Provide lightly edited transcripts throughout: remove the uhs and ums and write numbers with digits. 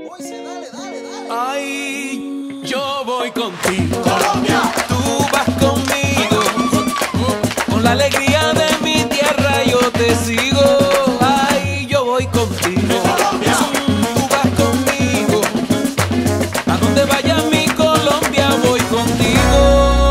Moise, dale, dale, dale. Ay, yo voy contigo. Colombia. Tú vas conmigo. Con la alegría de mi tierra yo te sigo. Ay, yo voy contigo. Colombia. Tú vas conmigo. A donde vaya mi Colombia voy contigo.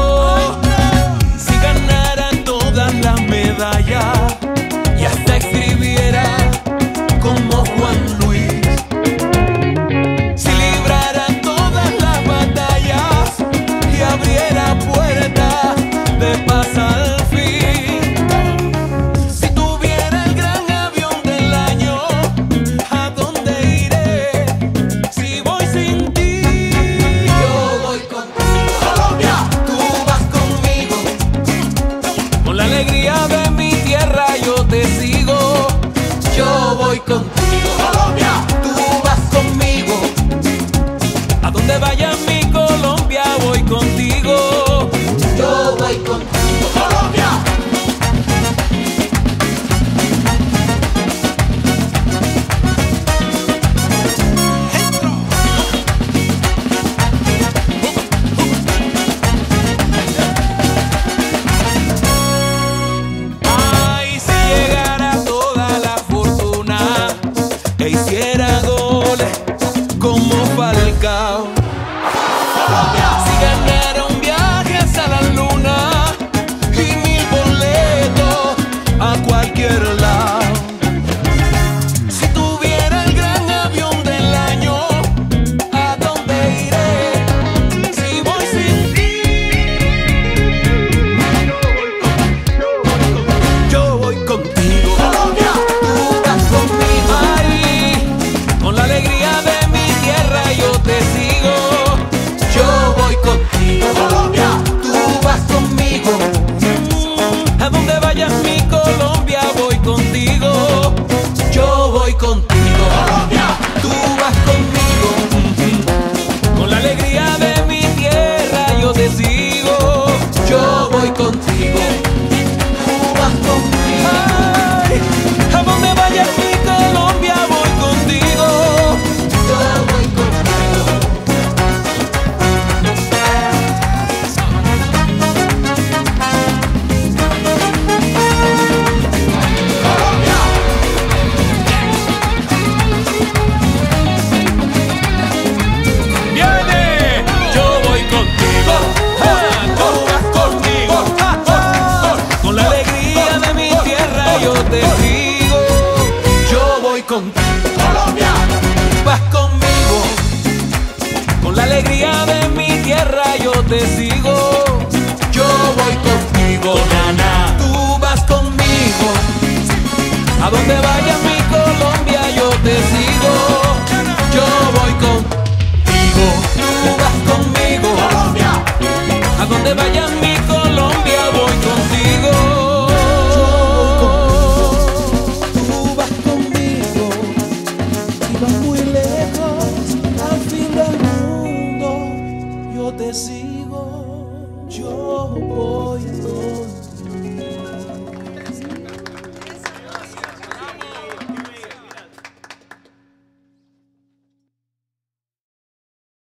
Si ganara todas las medallas y hasta escribiera como Juan Luis, si librara todas las batallas y abriera puertas de paz al fin, si tuviera el gran avión del año, ¿a dónde iré si voy sin ti? Yo voy contigo. Colombia. Tú vas conmigo. Con la alegría de mi tierra yo te sigo. Yo voy contigo. Colombia. Tú vas conmigo. A donde vaya mi Colombia voy contigo. Yo voy contigo. Colombia. Ay, si llegara toda la fortuna e hiciera goles como Falcao, si ganara un viaje hasta la luna y 1000 boletos a cualquier lado, si tuviera el gran avión del año, ¿a dónde iré si voy sin ti? Yo voy contigo. Colombia. Tú vas conmigo. Ay, con la alegría de mi tierra yo te sigo. Yo voy contigo. Colombia. Tú vas conmigo. A donde vayas mi Colombia voy contigo. Yo voy contigo. Colombia. Tú vas conmigo. Con la alegría de mi tierra yo te sigo. Yo voy contigo. Tú vas conmigo. Ay, a donde vayas mi Colombia voy contigo. Yo voy contigo. Colombia. Viene, yo voy contigo. Tú vas conmigo. Con la alegría de mi tierra yo te sigo. Yo voy contigo. Colombia. Vas conmigo. Con la alegría de mi tierra yo te sigo. Yo voy contigo, nana. Tú vas conmigo. A donde vaya mi Colombia yo te sigo. Yo voy contigo. Tú vas conmigo. Colombia. A donde vaya mi Colombia